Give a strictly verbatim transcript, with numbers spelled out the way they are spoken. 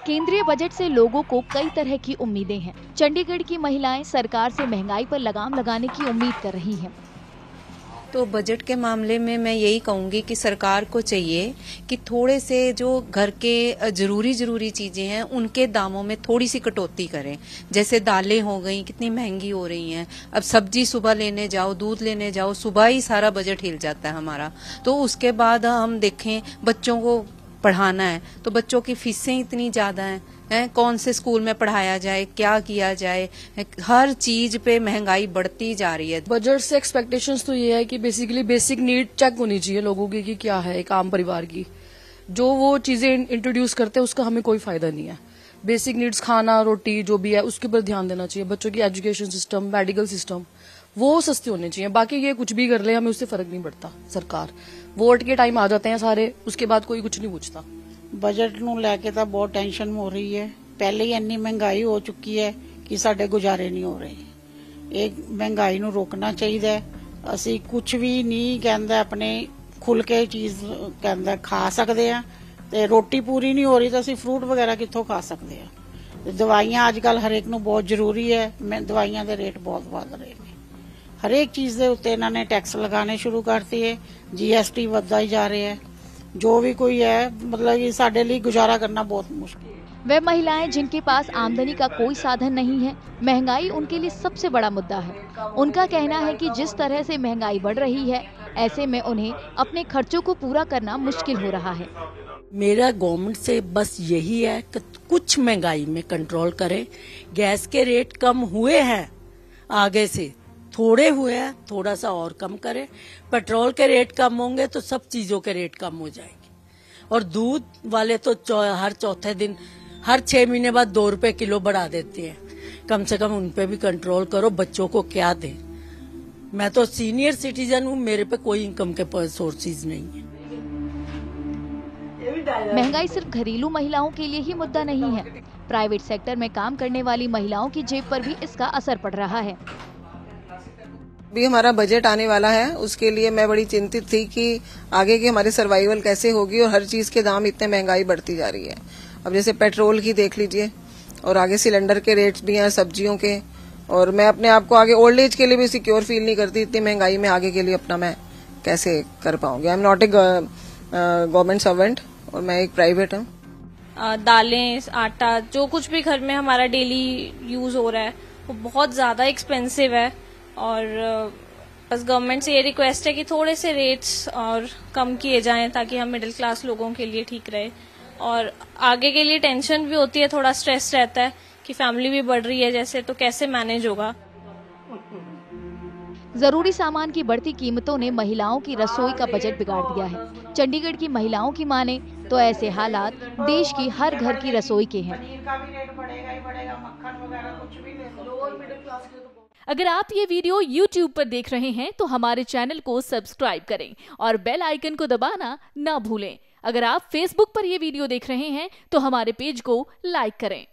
केंद्रीय बजट से लोगों को कई तरह की उम्मीदें हैं। चंडीगढ़ की महिलाएं सरकार से महंगाई पर लगाम लगाने की उम्मीद कर रही हैं। तो बजट के मामले में मैं यही कहूंगी कि सरकार को चाहिए कि थोड़े से जो घर के जरूरी जरूरी चीजें हैं उनके दामों में थोड़ी सी कटौती करें। जैसे दालें हो गई, कितनी महंगी हो रही हैं। अब सब्जी सुबह लेने जाओ, दूध लेने जाओ, सुबह ही सारा बजट हिल जाता है हमारा। तो उसके बाद हम देखें बच्चों को पढ़ाना है तो बच्चों की फीसें इतनी ज्यादा हैं हैं कौन से स्कूल में पढ़ाया जाए, क्या किया जाए, हर चीज पे महंगाई बढ़ती जा रही है। बजट से एक्सपेक्टेशंस तो ये है कि बेसिकली बेसिक नीड चेक होनी चाहिए लोगों की कि क्या है एक आम परिवार की। जो वो चीजें इंट्रोड्यूस करते हैं उसका हमें कोई फायदा नहीं है। बेसिक नीड्स खाना, रोटी जो भी है उसके ऊपर ध्यान देना चाहिए। बच्चों की एजुकेशन सिस्टम, मेडिकल सिस्टम वो सस्ते होने चाहिए। बाकी ये कुछ भी कर ले हमें उससे फर्क नहीं पड़ता। सरकार वोट के टाइम आ जाते हैं सारे, उसके बाद कोई कुछ नहीं पूछता। बजट ਨੂੰ ਲੈ ਕੇ ਤਾਂ ਬਹੁਤ ਟੈਨਸ਼ਨ ਹੋ ਰਹੀ ਹੈ। ਪਹਿਲੇ ਹੀ ਇੰਨੀ ਮਹਿੰਗਾਈ ਹੋ ਚੁੱਕੀ ਹੈ ਕਿ ਸਾਡੇ ਗੁਜ਼ਾਰੇ ਨਹੀਂ ਹੋ ਰਹੇ। ਇਹ ਮਹਿੰਗਾਈ ਨੂੰ ਰੋਕਣਾ ਚਾਹੀਦਾ ਹੈ। ਅਸੀਂ ਕੁਝ ਵੀ ਨਹੀਂ ਕਹਿੰਦਾ ਆਪਣੇ ਖੁੱਲ ਕੇ ਚੀਜ਼ ਕਹਿੰਦਾ ਖਾ ਸਕਦੇ ਆ ਤੇ ਰੋਟੀ ਪੂਰੀ ਨਹੀਂ ਹੋ ਰਹੀ ਤਾਂ ਅਸੀਂ ਫਰੂਟ ਵਗੈਰਾ ਕਿੱਥੋਂ ਖਾ ਸਕਦੇ ਆ। ਤੇ ਦਵਾਈਆਂ ਅੱਜ ਕੱਲ ਹਰੇਕ ਨੂੰ ਬਹੁਤ ਜ਼ਰੂਰੀ ਹੈ। ਮੈਂ ਦਵਾਈਆਂ ਦੇ ਰੇਟ ਬਹੁਤ ਵੱਧ ਰਹੇ ਨੇ। ਹਰੇਕ ਚੀਜ਼ ਦੇ ਉੱਤੇ ਇਹਨਾਂ ਨੇ ਟੈਕਸ ਲਗਾਉਣੇ ਸ਼ੁਰੂ ਕਰਤੀ ਹੈ। जीएसटी ਵਧਦਾ ਹੀ ਜਾ ਰਿਹਾ है। जो भी कोई है मतलब ये साडे लिए गुजारा करना बहुत मुश्किल है। वे महिलाएं जिनके पास आमदनी का कोई साधन नहीं है, महंगाई उनके लिए सबसे बड़ा मुद्दा है। उनका कहना है कि जिस तरह से महंगाई बढ़ रही है ऐसे में उन्हें अपने खर्चों को पूरा करना मुश्किल हो रहा है। मेरा गवर्नमेंट से बस यही है कि कुछ महंगाई में कंट्रोल करे। गैस के रेट कम हुए हैं, आगे से थोड़े हुए हैं, थोड़ा सा और कम करें। पेट्रोल के रेट कम होंगे तो सब चीजों के रेट कम हो जाएंगे। और दूध वाले तो चौ, हर चौथे दिन हर छह महीने बाद दो रुपए किलो बढ़ा देते हैं। कम से कम उन पे भी कंट्रोल करो। बच्चों को क्या दें। मैं तो सीनियर सिटीजन हूँ, मेरे पे कोई इनकम के सोर्सेज नहीं है। महंगाई सिर्फ घरेलू महिलाओं के लिए ही मुद्दा नहीं है। प्राइवेट सेक्टर में काम करने वाली महिलाओं की जेब पर भी इसका असर पड़ रहा है। भी हमारा बजट आने वाला है, उसके लिए मैं बड़ी चिंतित थी कि आगे की हमारी सर्वाइवल कैसे होगी और हर चीज के दाम इतने महंगाई बढ़ती जा रही है। अब जैसे पेट्रोल की देख लीजिए और आगे सिलेंडर के रेट्स भी हैं, सब्जियों के। और मैं अपने आप को आगे ओल्ड एज के लिए भी सिक्योर फील नहीं करती। इतनी महंगाई में आगे के लिए अपना मैं कैसे कर पाऊंगी। I am not a government servant और मैं एक प्राइवेट हूँ। दालें, आटा, जो कुछ भी घर में हमारा डेली यूज हो रहा है वो बहुत ज्यादा एक्सपेंसिव है। और बस गवर्नमेंट से ये रिक्वेस्ट है कि थोड़े से रेट्स और कम किए जाएं ताकि हम मिडिल क्लास लोगों के लिए ठीक रहे। और आगे के लिए टेंशन भी होती है, थोड़ा स्ट्रेस रहता है कि फैमिली भी बढ़ रही है जैसे, तो कैसे मैनेज होगा। जरूरी सामान की बढ़ती कीमतों ने महिलाओं की रसोई का बजट बिगाड़ दिया है। चंडीगढ़ की महिलाओं की माने तो ऐसे हालात देश की हर घर की रसोई के हैं। अगर आप ये वीडियो यूट्यूब पर देख रहे हैं तो हमारे चैनल को सब्सक्राइब करें और बेल आइकन को दबाना ना भूलें। अगर आप फेसबुक पर ये वीडियो देख रहे हैं तो हमारे पेज को लाइक करें।